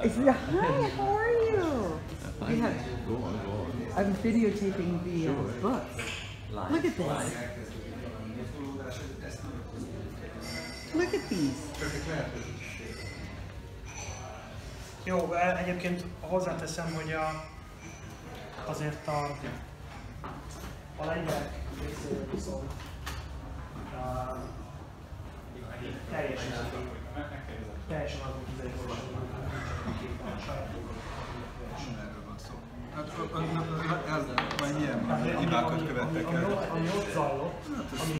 Hi, how are you? Fine. Go on. I'm videotaping the books. Look at this. Look at these. Jó, egyébként hozzáteszem, hogy azért a lengyel részéről viszont teljesen azon kizárólag, a saját Erről van szó. Hát ez majd ilyen hibákat követtek el. ami ott zajlott,